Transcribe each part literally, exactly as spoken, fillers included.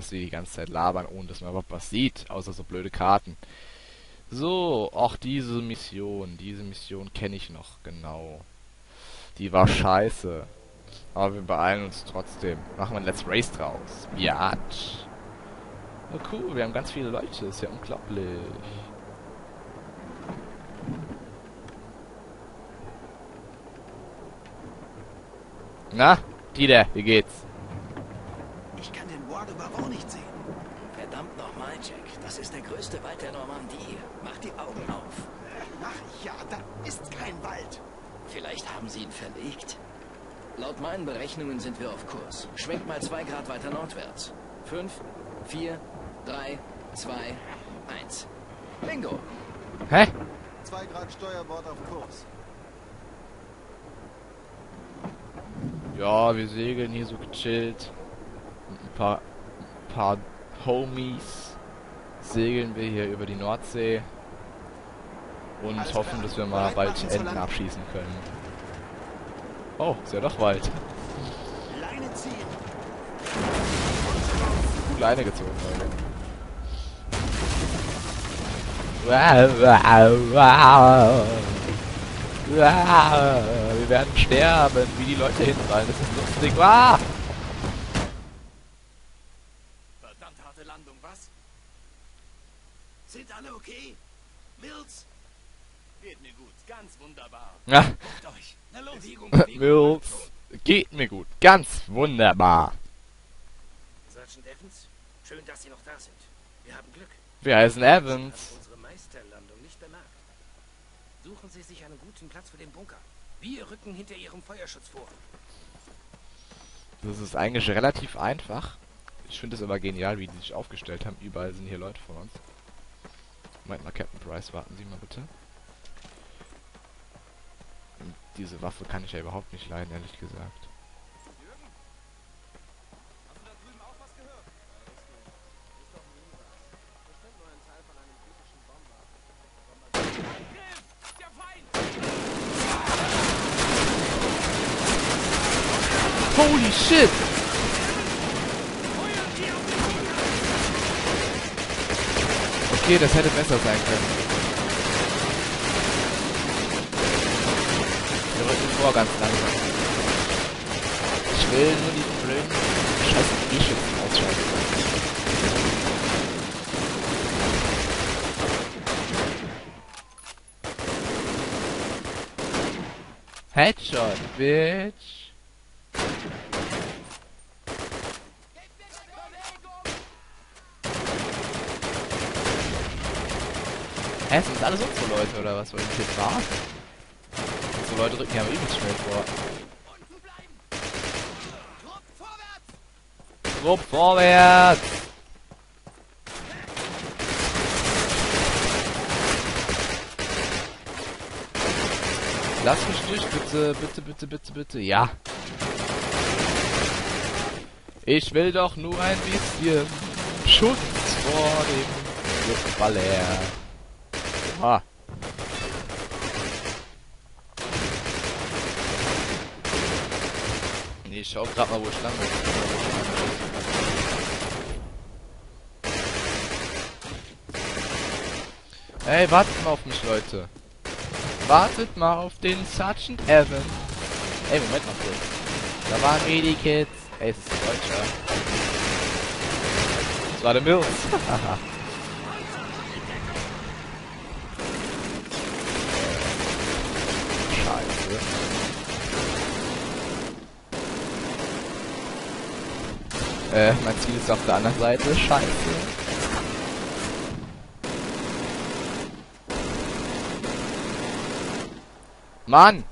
dass sie die ganze Zeit labern, ohne dass man überhaupt was sieht, außer so blöde Karten. So, auch diese Mission, diese Mission kenne ich noch, genau. Die war scheiße. Aber wir beeilen uns trotzdem. Machen wir ein Let's Race draus. Ja. Oh cool, wir haben ganz viele Leute, ist ja unglaublich. Na, Dieter, wie geht's? Ich kann den Ward überhaupt nicht sehen. Verdammt nochmal, Jack. Das ist der größte Wald der Normandie. Mach die Augen auf. Ach ja, da ist kein Wald. Vielleicht haben sie ihn verlegt. Laut meinen Berechnungen sind wir auf Kurs. Schwenk mal zwei Grad weiter nordwärts. Fünf, vier, drei, zwei, eins. Bingo. Hä? Zwei Grad Steuerbord auf Kurs. Ja, wir segeln hier so gechillt. Mit ein paar, ein paar Homies segeln wir hier über die Nordsee. Und Alles hoffen, klar. dass wir mal Bereit bald machen zur Enten Landung. abschießen können. Oh, ist ja doch Wald. Leine ziehen. Gut Leine gezogen, Leute. Wow, wow, wow. Wow. Wir werden sterben, wie die Leute hinfallen. Das ist lustig. Wow. Verdammt harte Landung, was? Sind alle okay? Mills? Geht mir gut, ganz wunderbar. Ja, Ruft euch. Na los. Bewegung, Bewegung. Mills. Geht mir gut. Ganz wunderbar. Sergeant Evans, schön, dass Sie noch da sind. Wir haben Glück. Wir heißen Sie haben Evans. unsere Meisterlandung nicht bemerkt. Suchen Sie sich einen guten Platz für den Bunker. Wir rücken hinter Ihrem Feuerschutz vor. Das ist eigentlich relativ einfach. Ich finde es aber genial, wie die sich aufgestellt haben. Überall sind hier Leute von uns. Moment mal, Captain Price, warten Sie mal bitte. Und diese Waffe kann ich ja überhaupt nicht leiden, ehrlich gesagt. Holy shit! Okay, das hätte besser sein können. Wir rücken vor ganz langsam. Ich will nur die blöden scheiß E-Schützen ausschalten. Headshot, bitch! Hä, sind das alles unsere Leute oder was? Wollen wir jetzt warten? So Leute rücken ja aber übelst schnell vor. Trupp vorwärts! Lass mich durch, bitte, bitte, bitte, bitte, bitte, ja. Ich will doch nur ein bisschen Schutz vor dem Luftballer. Ah. Nee, ich schau grad mal, wo ich lang bin. Ey, wartet mal auf mich, Leute. Wartet mal auf den Sergeant Evans. Ey, Moment mal kurz. Da waren Medikits. Ey, es ist ein Deutscher. Das war der Mills. Scheiße. Äh, mein Ziel ist auf der anderen Seite. Scheiße. Mann!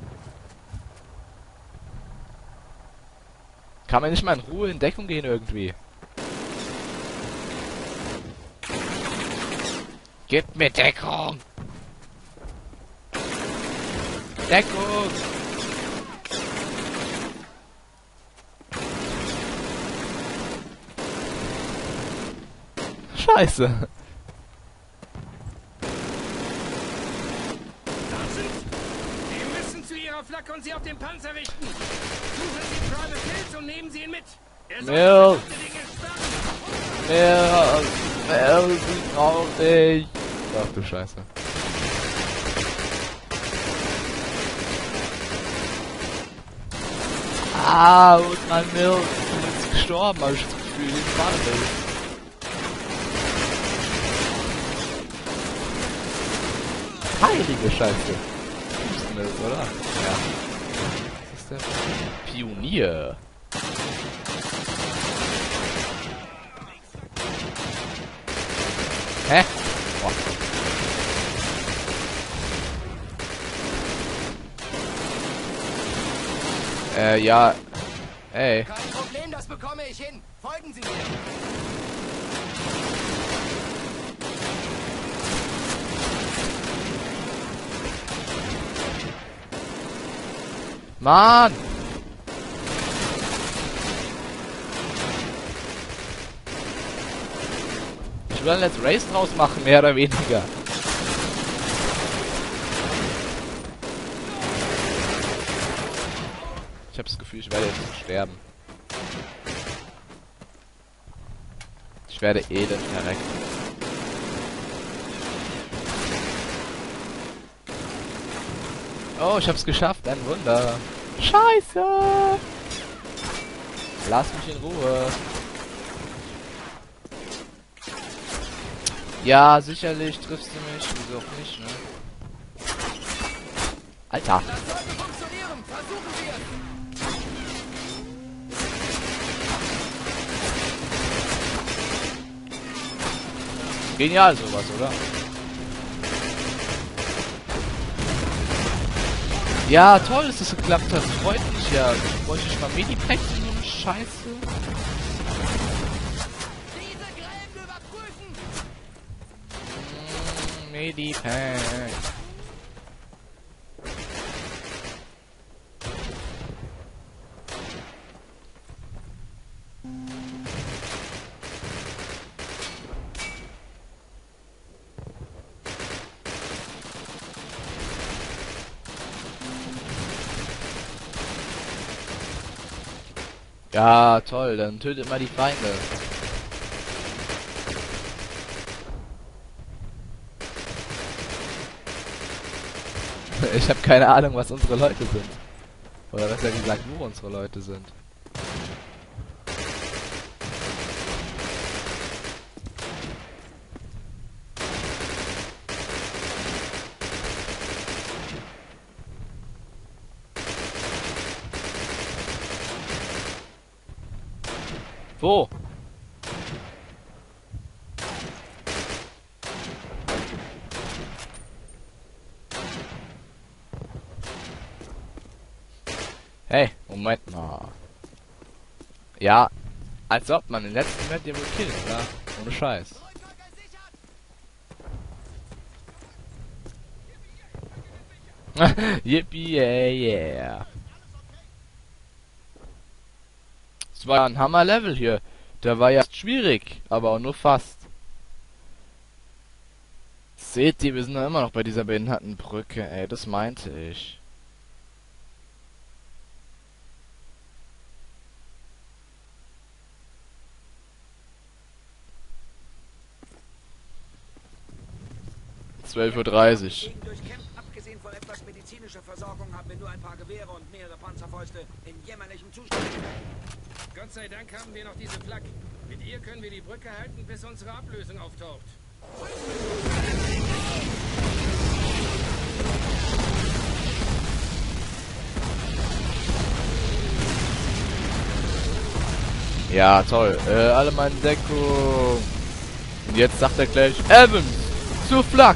Kann man nicht mal in Ruhe in Deckung gehen irgendwie? Gib mir Deckung! Deckung! Scheiße! Flak und Sie auf den Panzer richten. Suchen Sie Private Mills und nehmen Sie ihn mit. Er Mills. sollte das ganze Ding entsperren. Mehr, mehr, sie traurig. Ach du Scheiße. Ah, wo ist mein Milch? Du bist gestorben, hab ich das Gefühl, den Faden. Heilige Scheiße. Milch, oder? Ja. Was ist der? Pionier. Hä? Oh. Äh, ja. Ey. Kein Problem, das bekomme ich hin. Folgen Sie mir. Mann! Ich will ein Let's Race draus machen, mehr oder weniger. Ich habe das Gefühl, ich werde jetzt sterben. Ich werde elend verrecken. Oh, ich hab's geschafft, ein Wunder. Scheiße! Lass mich in Ruhe. Ja, sicherlich triffst du mich. Wieso auch nicht, ne? Alter! Das sollte funktionieren. Versuchen wir es. Genial sowas, oder? Ja, toll, dass das geklappt hat. Freut mich ja. Wollte ich mal Medipacks und so eine Scheiße? diese Gräben überprüfen. Mm, Medipack. Ja, toll, dann tötet mal die Feinde. Ich habe keine Ahnung, was unsere Leute sind. Oder besser gesagt, wo unsere Leute sind. Wo? Hey, Moment mal. Ja, als ob man den letzten Moment ja wohl killt, oder? Ohne Scheiß. Yippie, yeah, yeah. Das war ja ein Hammer-Level hier. Der war ja schwierig, aber auch nur fast. Seht ihr, wir sind noch immer noch bei dieser behinderten Brücke, ey, das meinte ich. zwölf Uhr dreißig. Abgesehen von etwas medizinischer Versorgung haben wir nur ein paar Gewehre und mehrere Panzerfäuste in jämmerlichem Zustand. Gott sei Dank haben wir noch diese Flak. Mit ihr können wir die Brücke halten, bis unsere Ablösung auftaucht. Ja, toll. Äh, alle mal in Deckung. Und jetzt sagt er gleich, Evans, zur Flak.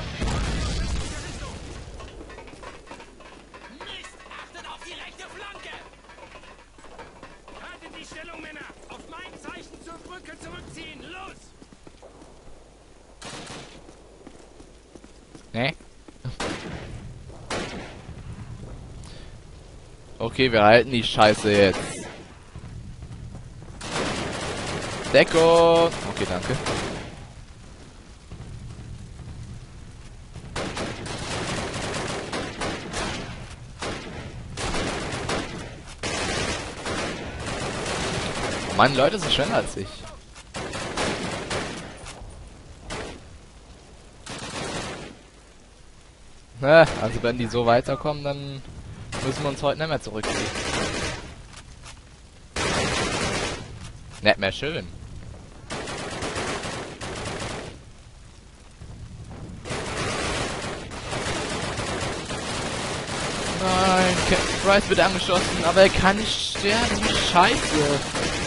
Ne? Okay, wir halten die Scheiße jetzt. Deckung! Okay, danke. Mann, Leute sind schneller als ich. Ne, also wenn die so weiterkommen, dann müssen wir uns heute nicht mehr zurückziehen. Nicht mehr schön. Nein, Captain Price wird angeschossen, aber er kann nicht sterben. Scheiße.